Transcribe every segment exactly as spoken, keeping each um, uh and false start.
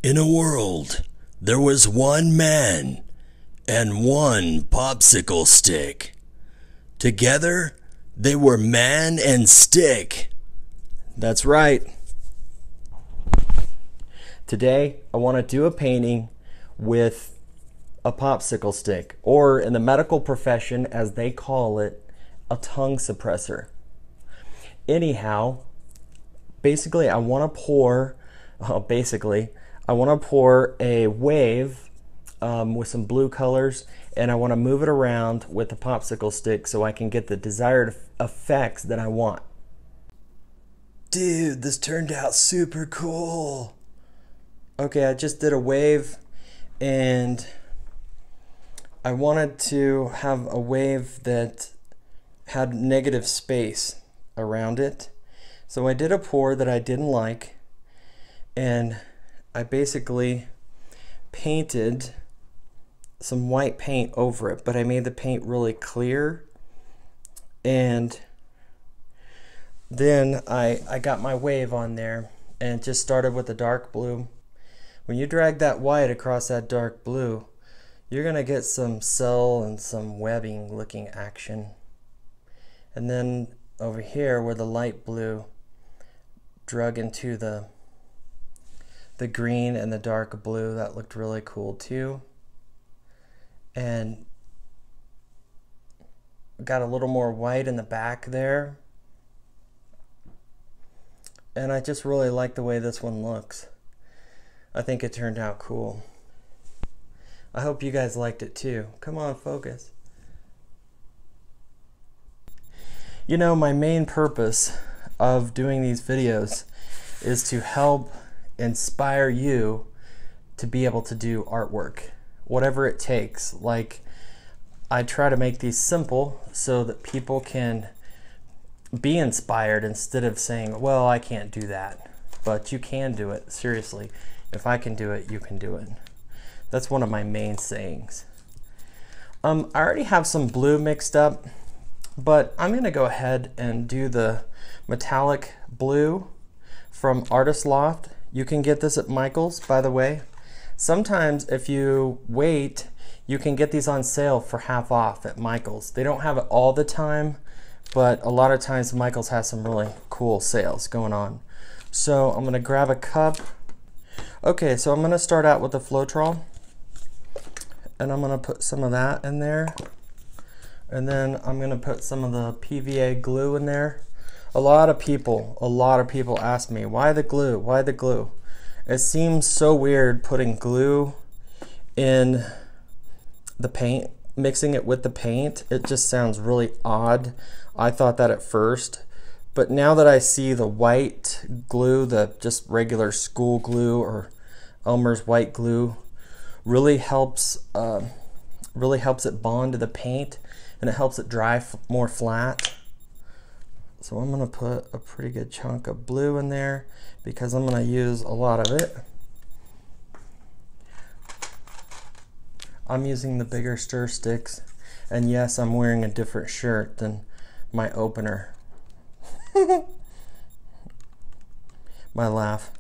In a world, there was one man and one popsicle stick. Together, they were man and stick. That's right. Today, I want to do a painting with a popsicle stick, or in the medical profession, as they call it, a tongue suppressor. Anyhow, basically, I want to pour, uh, basically, I want to pour a wave um, with some blue colors, and I want to move it around with the popsicle stick so I can get the desired effects that I want. Dude, this turned out super cool. Okay, I just did a wave, and I wanted to have a wave that had negative space around it. So I did a pour that I didn't like, and I basically painted some white paint over it, but I made the paint really clear. And then I, I got my wave on there and just started with the dark blue. When you drag that white across that dark blue, you're gonna get some cell and some webbing looking action. And then over here where the light blue drug into the the green and the dark blue, that looked really cool too. And got a little more white in the back there. And I just really like the way this one looks. I think it turned out cool. I hope you guys liked it too. Come on, focus. You know, my main purpose of doing these videos is to help inspire you to be able to do artwork, whatever it takes. Like, I try to make these simple so that people can be inspired instead of saying, well, I can't do that. But you can do it, seriously. If I can do it, you can do it. That's one of my main sayings. Um, I already have some blue mixed up, but I'm gonna go ahead and do the metallic blue from Artist Loft. You can get this at Michael's, by the way. Sometimes if you wait, you can get these on sale for half off at Michael's. They don't have it all the time, but a lot of times Michael's has some really cool sales going on. So I'm gonna grab a cup. Okay, so I'm gonna start out with the Floetrol, and I'm gonna put some of that in there. And then I'm gonna put some of the P V A glue in there. A lot of people, a lot of people ask me, why the glue, why the glue? It seems so weird putting glue in the paint, mixing it with the paint. It just sounds really odd. I thought that at first, but now that I see the white glue, the just regular school glue or Elmer's white glue, really helps, uh, really helps it bond to the paint, and it helps it dry f more flat. So I'm gonna put a pretty good chunk of blue in there because I'm gonna use a lot of it. I'm using the bigger stir sticks, and yes, I'm wearing a different shirt than my opener. My laugh.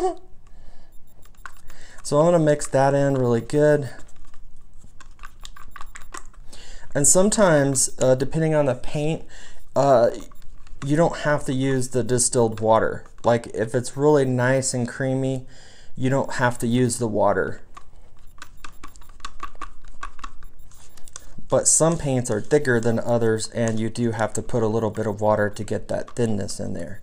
So I'm gonna mix that in really good. And sometimes, uh, depending on the paint, uh, you don't have to use the distilled water. Like if it's really nice and creamy, you don't have to use the water. But some paints are thicker than others, and you do have to put a little bit of water to get that thinness in there.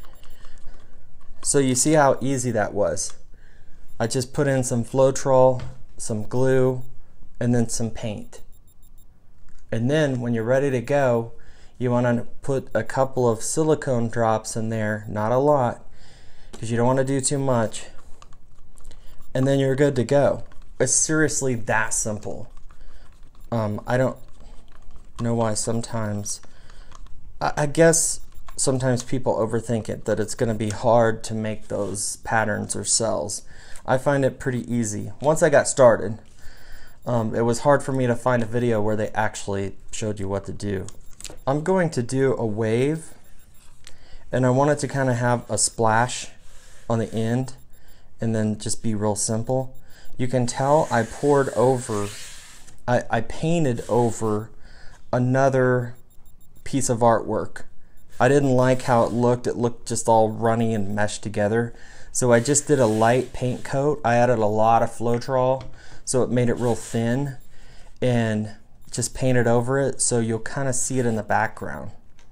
So you see how easy that was. I just put in some Floetrol, some glue, and then some paint. And then when you're ready to go, you want to put a couple of silicone drops in there, not a lot, because you don't want to do too much. And then you're good to go. It's seriously that simple. Um, I don't know why sometimes, I, I guess sometimes people overthink it, that it's going to be hard to make those patterns or cells. I find it pretty easy. Once I got started, um, it was hard for me to find a video where they actually showed you what to do. I'm going to do a wave, and I want it to kind of have a splash on the end, and then just be real simple. You can tell I poured over, I, I painted over another piece of artwork. I didn't like how it looked. It looked just all runny and meshed together. So I just did a light paint coat. I added a lot of Floetrol, so it made it real thin, and just painted over it so you'll kind of see it in the background.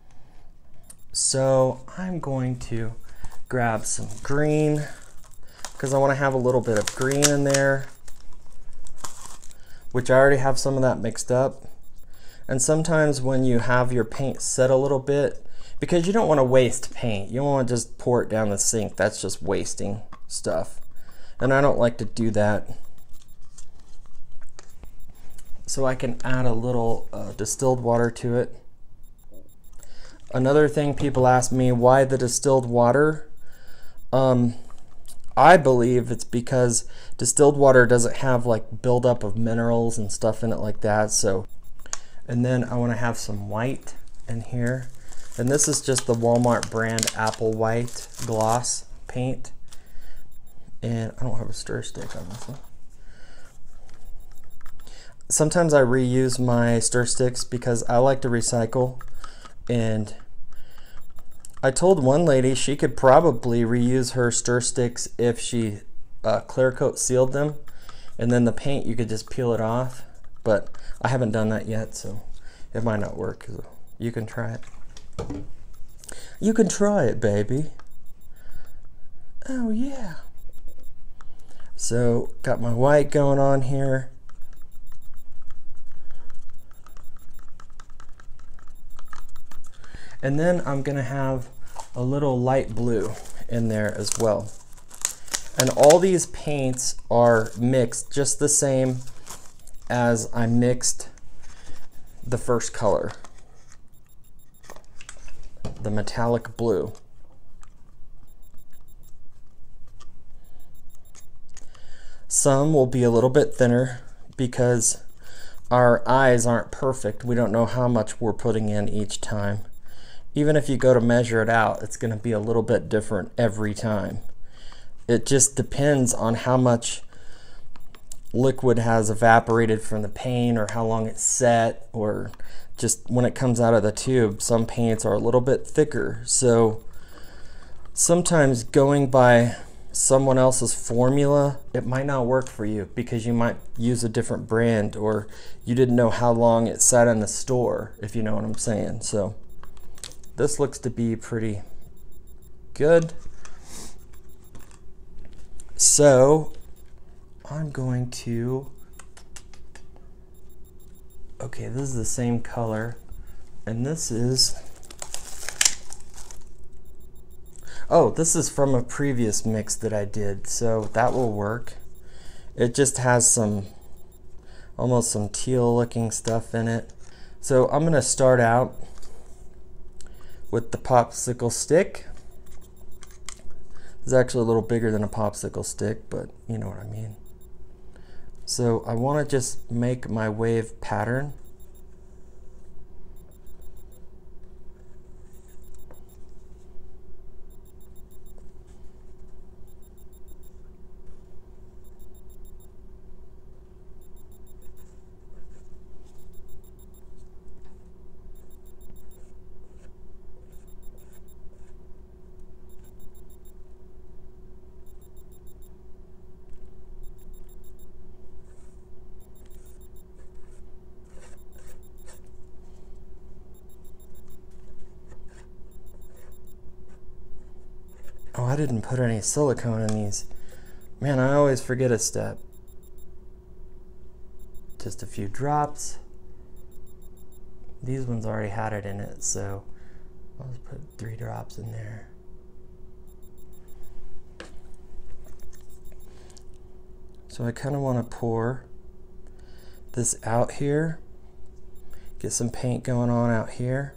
So I'm going to grab some green because I want to have a little bit of green in there, which I already have some of that mixed up. And sometimes when you have your paint set a little bit, because you don't want to waste paint, you don't want to just pour it down the sink. That's just wasting stuff, and I don't like to do that. So I can add a little uh, distilled water to it. Another thing people ask me, why the distilled water? Um, I believe it's because distilled water doesn't have like buildup of minerals and stuff in it like that. So, and then I want to have some white in here. And this is just the Walmart brand Apple White gloss paint. And I don't have a stir stick on this one. Sometimes I reuse my stir sticks because I like to recycle. And I told one lady she could probably reuse her stir sticks if she uh, clear coat sealed them. And then the paint, you could just peel it off. But I haven't done that yet, so it might not work. You can try it. You can try it, baby. Oh yeah. So got my white going on here. And then I'm gonna have a little light blue in there as well. And all these paints are mixed just the same as I mixed the first color, the metallic blue. Some will be a little bit thinner because our eyes aren't perfect. We don't know how much we're putting in each time. Even if you go to measure it out, it's going to be a little bit different every time. It just depends on how much liquid has evaporated from the paint, or how long it's set, or just when it comes out of the tube. Some paints are a little bit thicker, so sometimes going by someone else's formula, it might not work for you because you might use a different brand, or you didn't know how long it sat in the store, if you know what I'm saying. So this looks to be pretty good. So I'm going to, okay, this is the same color, and this is, oh, this is from a previous mix that I did, so that will work. It just has some, almost some teal looking stuff in it. So I'm gonna start out with the popsicle stick. It's actually a little bigger than a popsicle stick, but you know what I mean. So I want to just make my wave pattern. Oh, I didn't put any silicone in these. Man, I always forget a step. Just a few drops. These ones already had it in it, so I'll just put three drops in there. So I kind of want to pour this out here. Get some paint going on out here.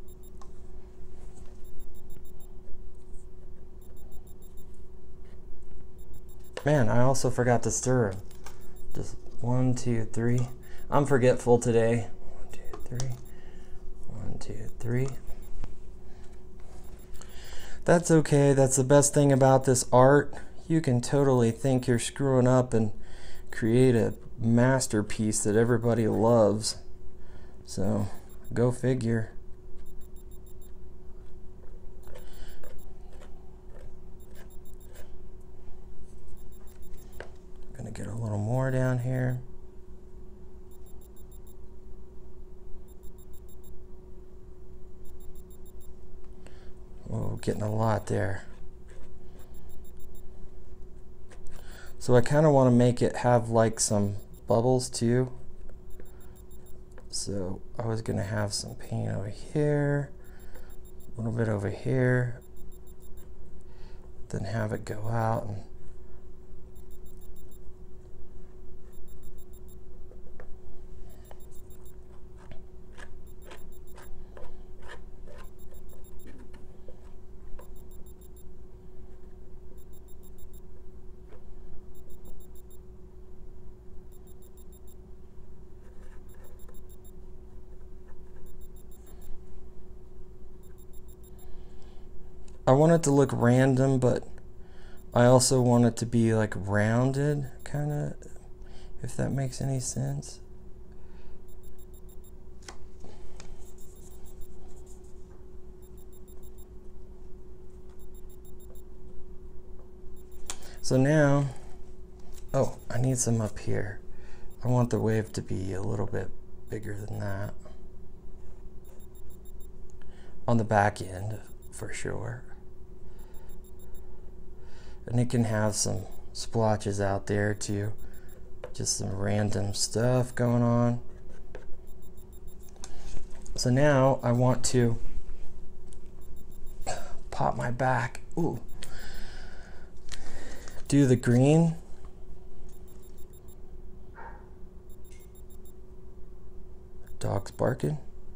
Man, I also forgot to stir them. Just one, two, three. I'm forgetful today. One, two, three. One, two, three. That's okay. That's the best thing about this art. you can totally think you're screwing up and create a masterpiece that everybody loves. So, go figure. I'm gonna get a little more down here. Oh, getting a lot there. So I kind of want to make it have like some bubbles too. So I was going to have some paint over here, a little bit over here, then have it go out and I want it to look random, but I also want it to be like rounded, kind of, if that makes any sense. So now, oh, I need some up here. I want the wave to be a little bit bigger than that. On the back end, for sure. And it can have some splotches out there too. Just some random stuff going on. So now I want to pop my back. Ooh. Do the green. Dog's barking.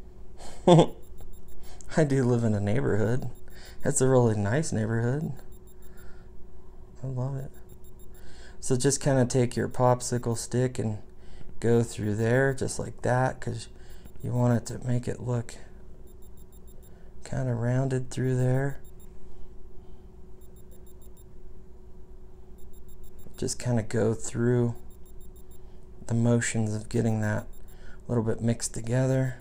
I do live in a neighborhood. It's a really nice neighborhood. I love it. So just kind of take your popsicle stick and go through there just like that, because you want it to make it look kind of rounded through there. Just kind of go through the motions of getting that a little bit mixed together.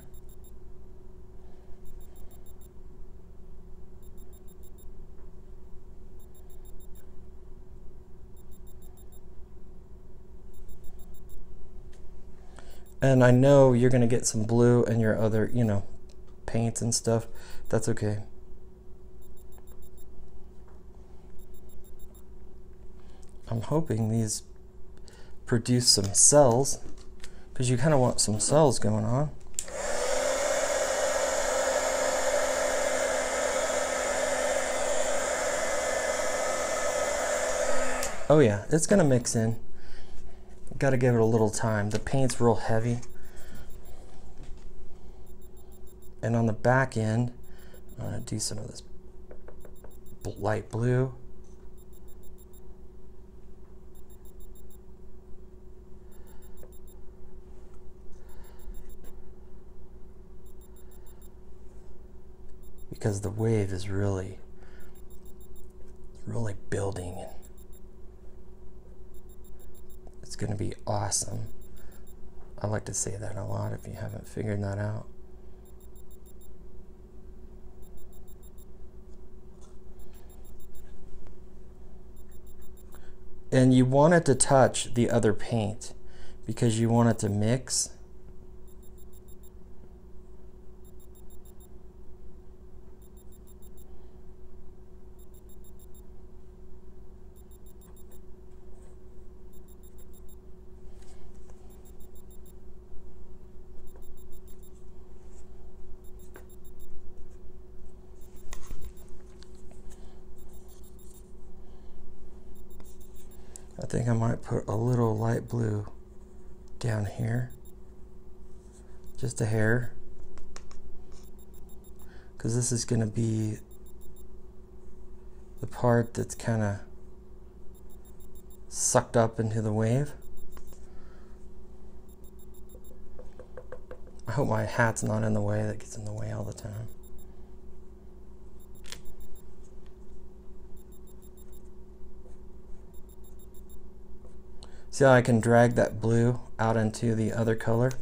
And I know you're gonna get some blue in your other, you know, paints and stuff. That's okay. I'm hoping these produce some cells, because you kind of want some cells going on. Oh yeah, it's gonna mix in. Got to give it a little time. The paint's real heavy. And on the back end, I'm going to do some of this light blue. Because the wave is really, really building. It's going to be awesome. I like to say that a lot if you haven't figured that out. And you want it to touch the other paint because you want it to mix. I think I might put a little light blue down here, just a hair, because this is going to be the part that's kind of sucked up into the wave. I hope my hat's not in the way. That gets in the way all the time. See how I can drag that blue out into the other color?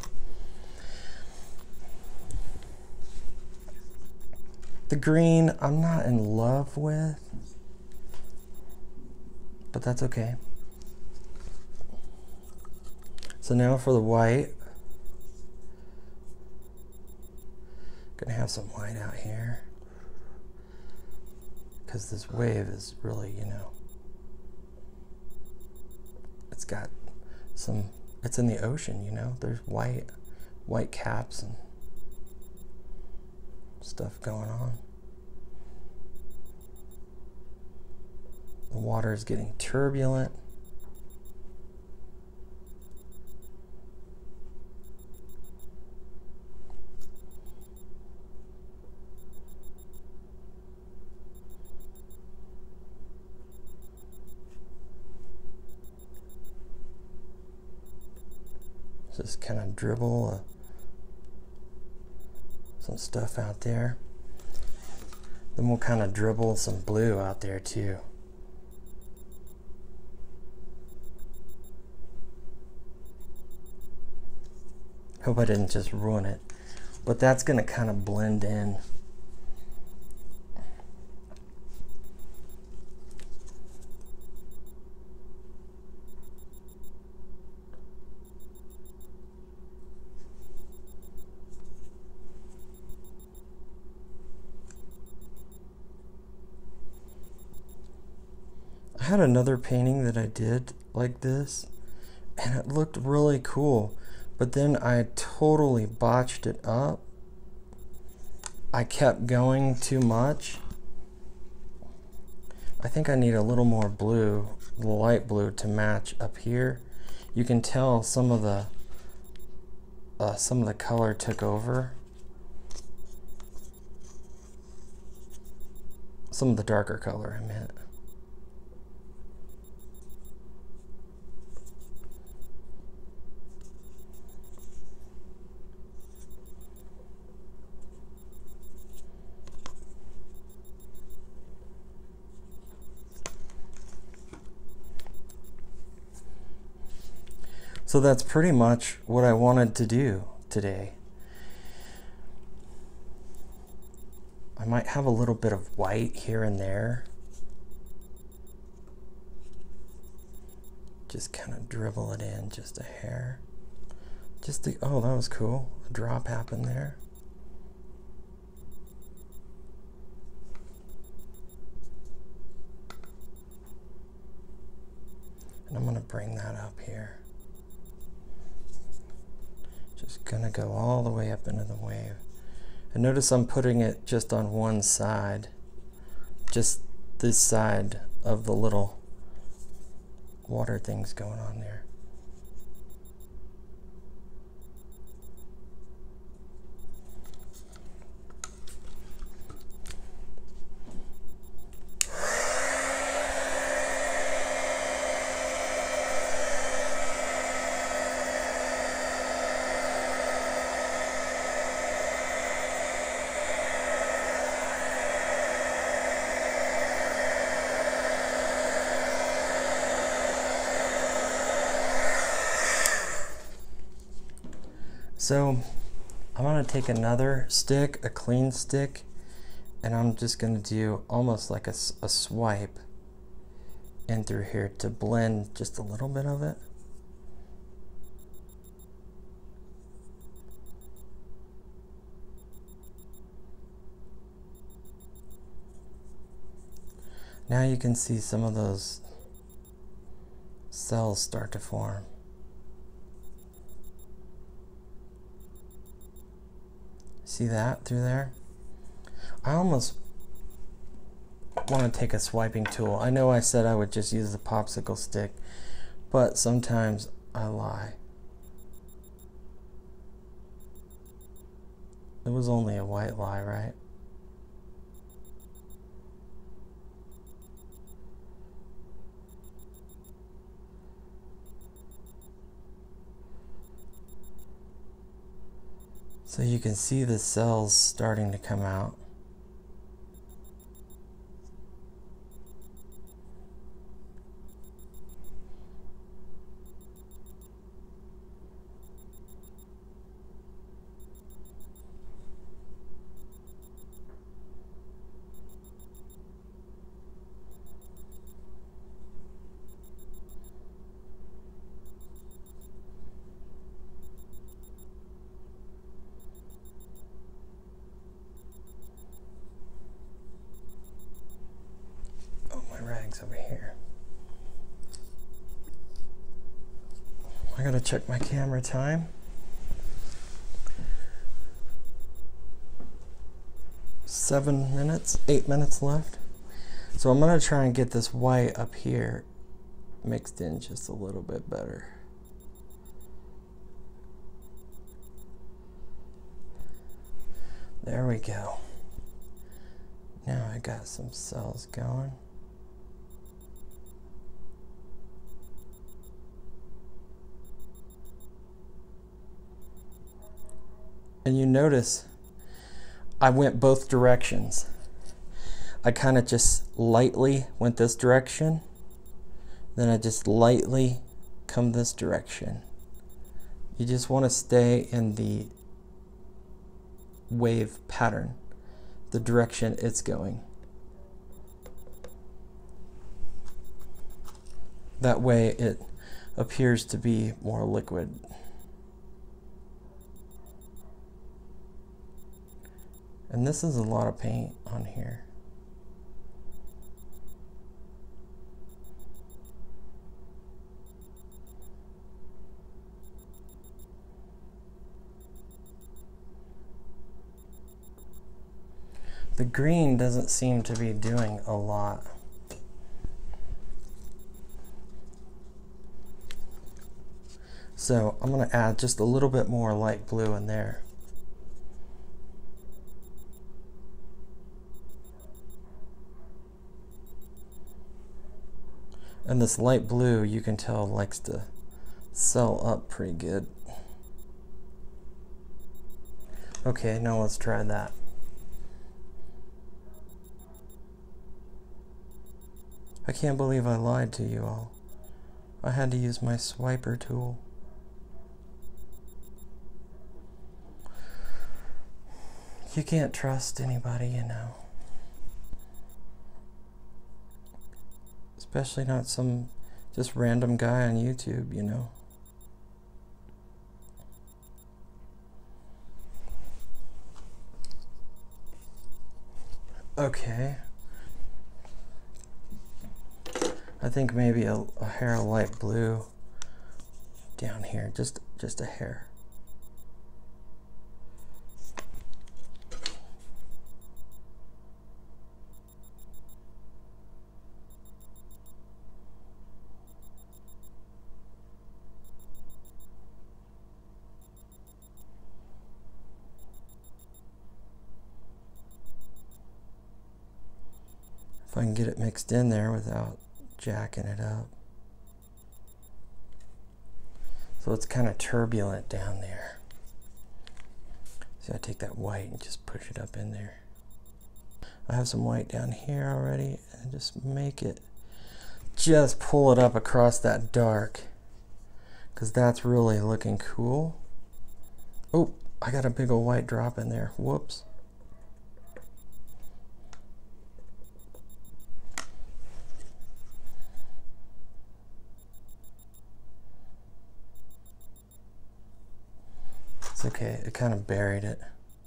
The green I'm not in love with, but that's okay. So now for the white. Gonna have some white out here, because this wave is really, you know, it's got some, it's in the ocean, you know, there's white, white caps and stuff going on. The water is getting turbulent. Just kind of dribble uh, some stuff out there. Then we'll kind of dribble some blue out there too. Hope I didn't just ruin it, but that's going to kind of blend in. I had another painting that I did like this, and it looked really cool, but then I totally botched it up. I kept going too much. I think I need a little more blue, the light blue, to match up here. You can tell some of the uh, some of the color took over. Some of the darker color, I meant. So that's pretty much what I wanted to do today. I might have a little bit of white here and there. Just kind of dribble it in just a hair. Just the, oh, that was cool. A drop happened there. And I'm going to bring that up here. Just gonna go all the way up into the wave. And notice I'm putting it just on one side, just this side of the little water things going on there. So I'm going to take another stick, a clean stick, and I'm just going to do almost like a, a swipe in through here to blend just a little bit of it. Now you can see some of those cells start to form. See that through there? I almost want to take a swiping tool. I know I said I would just use the popsicle stick, but sometimes I lie. It was only a white lie, right? So you can see the cells starting to come out. bags over here. I gotta check my camera time. Seven minutes, eight minutes left. So I'm gonna try and get this white up here mixed in just a little bit better. There we go. Now I got some cells going. And you notice I went both directions. I kind of just lightly went this direction, then I just lightly come this direction. You just want to stay in the wave pattern, the direction it's going. That way it appears to be more liquid. And this is a lot of paint on here. The green doesn't seem to be doing a lot. So I'm going to add just a little bit more light blue in there. And this light blue, you can tell, likes to cell up pretty good. Okay, now let's try that. I can't believe I lied to you all. I had to use my swiper tool. You can't trust anybody, you know. Especially not some just random guy on YouTube, you know. Okay. I think maybe a, a hair of light blue down here, just just a hair. If I can get it mixed in there without jacking it up. So it's kind of turbulent down there. So I take that white and just push it up in there. I have some white down here already, and just make it, just pull it up across that dark, because that's really looking cool. Oh, I got a big old white drop in there. Whoops. It's okay, it kind of buried it.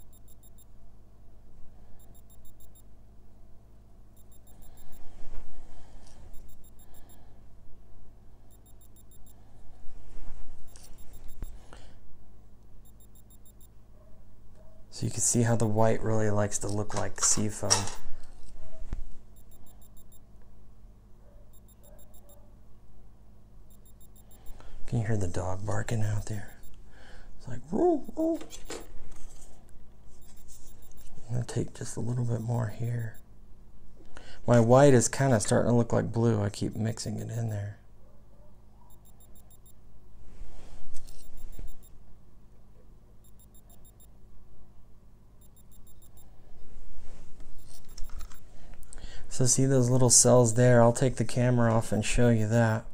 So you can see how the white really likes to look like sea foam. Can you hear the dog barking out there? It's like, whoa, whoa. I'm gonna take just a little bit more here. My white is kind of starting to look like blue. I keep mixing it in there. So see those little cells there? I'll take the camera off and show you that.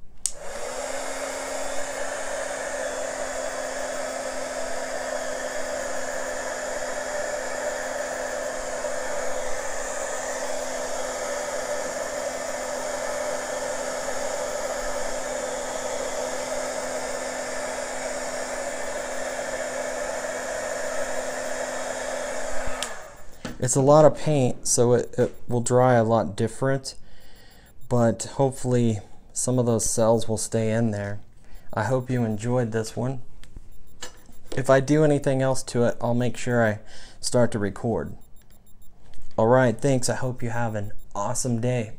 It's a lot of paint, so it, it will dry a lot different, but hopefully some of those cells will stay in there. I hope you enjoyed this one. If I do anything else to it, I'll make sure I start to record. Alright, thanks. I hope you have an awesome day.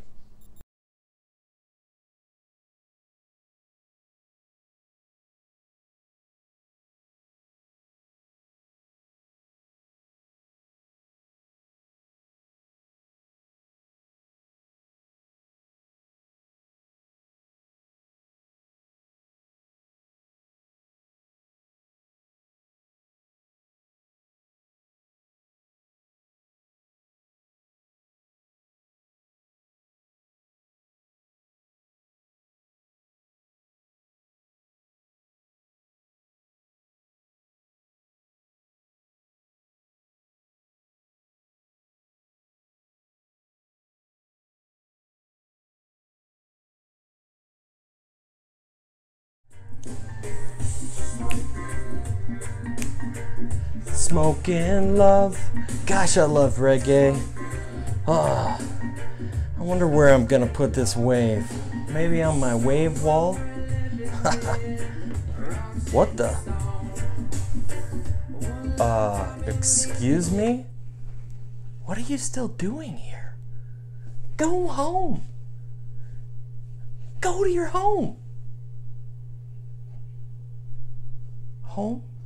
Smoking love. Gosh, I love reggae. Ah, I wonder where I'm gonna put this wave. Maybe on my wave wall? What the? Uh, excuse me? What are you still doing here? Go home. Go to your home. Home?